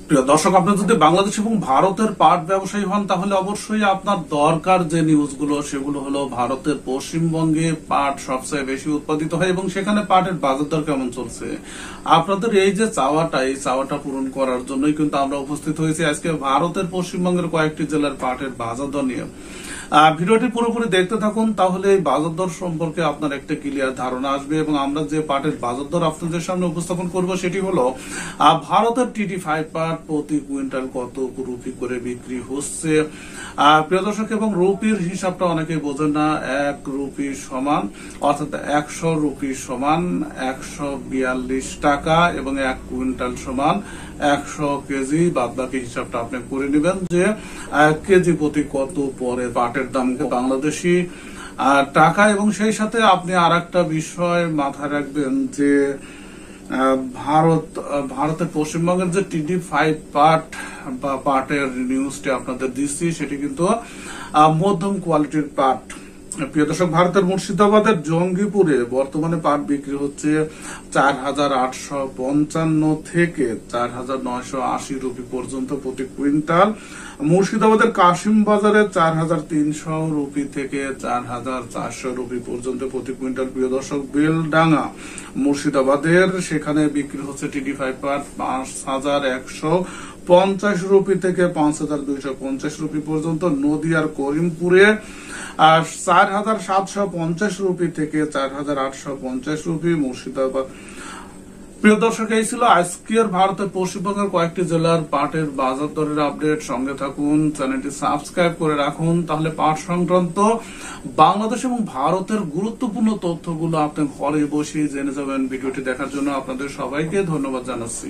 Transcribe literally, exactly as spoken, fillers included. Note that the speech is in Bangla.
প্রিয় দর্শক, আপনি যদি বাংলাদেশ এবং ভারতের পাট ব্যবসায়ী হন তাহলে অবশ্যই আপনার দরকার যে নিউজগুলো সেগুলো হলো ভারতের পশ্চিমবঙ্গে পাট সবচেয়ে বেশি উৎপাদিত হয় এবং সেখানে পাটের বাজার দর কেমন চলছে। আপনাদের এই যে চাওয়াটা, এই চাওয়াটা পূরণ করার জন্যই কিন্তু আমরা উপস্থিত হয়েছি আজকে ভারতের পশ্চিমবঙ্গের কয়েকটি জেলার পাটের বাজার দর নিয়ে। ভিডিওটি পুরোপুরি দেখতে থাকুন, তাহলে এই বাজার দর সম্পর্কে আপনার একটা ক্লিয়ার ধারণা আসবে এবং আমরা যে পাটের বাজার দর আপনাদের সামনে উপস্থাপন করব সেটি হলো ভারতের টিটি ফাইভ পাট প্রতি কুইন্টাল কত রুপি করে বিক্রি হচ্ছে। প্রিয় দর্শক, এবং রুপির হিসাবটা অনেকে বোঝেন না। এক রুপি সমান অর্থাৎ একশো রুপি সমান একশো বিয়াল্লিশ টাকা এবং এক কুইন্টাল সমান একশো কেজি। বাদ বাকি হিসাবটা আপনি করে নেবেন যে এক কেজি প্রতি কত পরে পাটের দাম বাংলাদেশি টাকা। এবং সেই সাথে আপনি আর একটা বিষয় মাথায় রাখবেন যে ভারত ভারতের পশ্চিমবঙ্গের যে টিডি ফাইভ পাট বা পাটের নিউজটি আপনাদের দিচ্ছি সেটি কিন্তু মধ্যম কোয়ালিটির পাট। প্রিয় দর্শক, ভারতের মুর্শিদাবাদের জঙ্গিপুরে বর্তমানে পাট বিক্রি হচ্ছে চার হাজার আটশো পঞ্চান্ন থেকে চার হাজার নয়শো আশি রুপি পর্যন্ত প্রতি কুইন্টাল। মুর্শিদাবাদের কাশিম বাজারে চার হাজার তিনশো রুপি থেকে চার হাজার চারশো রুপি পর্যন্ত প্রতি কুইন্টাল। প্রিয় দর্শক, বেলডাঙ্গা মুর্শিদাবাদের সেখানে বিক্রি হচ্ছে টিডি ফাইভ পাট পাঁচ হাজার একশো পঞ্চাশ রুপি থেকে পাঁচ হাজার দুইশো পঞ্চাশ রুপি পর্যন্ত। নদিয়ার করিমপুরে আর চার হাজার সাতশো পঞ্চাশ রুপি থেকে চার হাজার আটশো পঞ্চাশ রুপি। মুর্শিদাবাদ। প্রিয় দর্শক, এই ছিল আজকের ভারতের পশ্চিমবঙ্গের কয়েকটি জেলার পাটের বাজার দরের আপডেট। সঙ্গে থাকুন, চ্যানেলটি সাবস্ক্রাইব করে রাখুন, তাহলে পাট সংক্রান্ত বাংলাদেশ এবং ভারতের গুরুত্বপূর্ণ তথ্যগুলো আপনি ঘরে বসে জেনে যাবেন। ভিডিওটি দেখার জন্য আপনাদের সবাইকে ধন্যবাদ জানাচ্ছি।